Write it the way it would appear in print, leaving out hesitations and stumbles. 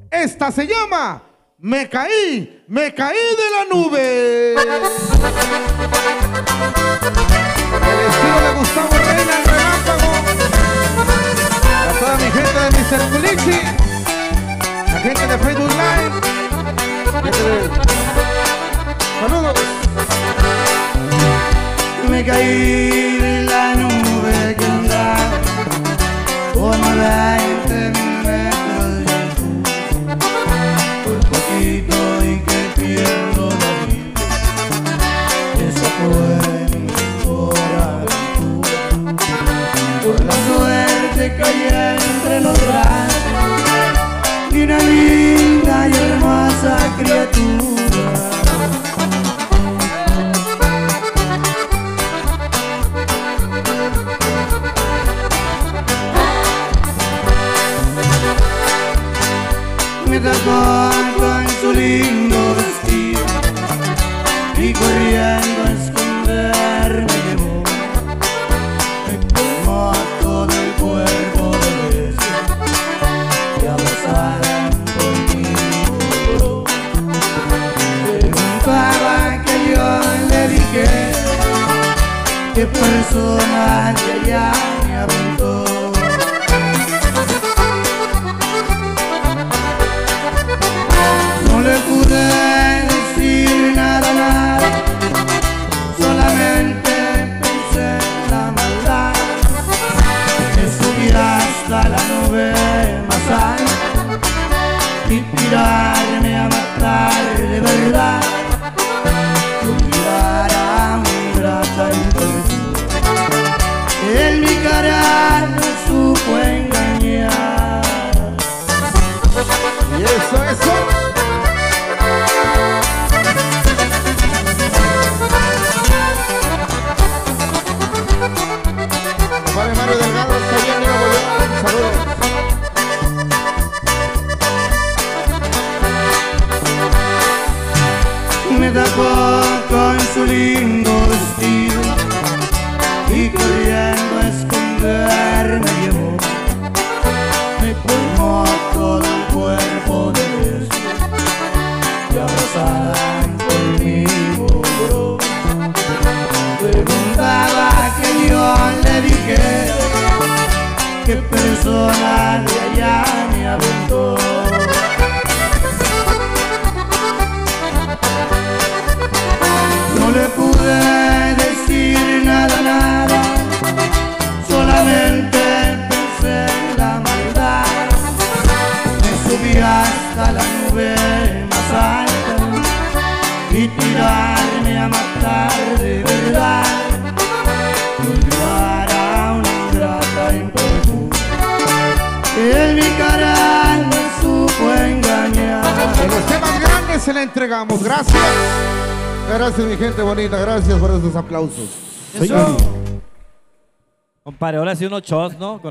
Esta se llama me caí de la nube. El estilo de Gustavo Reina, el relámpago. A toda mi gente de Mr. Culichi, la gente de Facebook Live. Saludos. Me caí de la nube que andaba como 20.000 metros de altura. Por poquito y que pierdo la vida. Esa fue mi mejor aventura. Por la suerte caí entre los brazos de una linda y hermosa criatura. Me tapó con su lindo vestido y corriendo a esconderme llevó. Me colmó todo el cuerpo de besos y abrazada conmigo. Preguntaba que yo le dije qué persona que ella me aventó. No le pude decir nada, solamente pensé en la maldad. Me subí hasta la nube más alta y tirarme a matar de verdad. Olvidar a un grata imperfecta, en mi cara no supo engañar. Y eso. Padre Mario Delgado, está bien, Nuevo León. Saludos. Me tapó con su lindo vestido y corriendo a esconderme llevó. Me colmó todo el cuerpo de besos y abrazada conmigo lloró. Preguntaba que yo le dije qué persona de allá me aventó. No le pude decir nada, solamente pensé en la maldad. Me subí hasta la nube más alta y tirarme a matar de verdad. Olvidar a una ingrata imperfecta, en mi cara no supo engañar. En los temas grandes se la entregamos. Gracias. Gracias, mi gente bonita. Gracias por esos aplausos. Compadre, ahora sí unos shots, ¿no?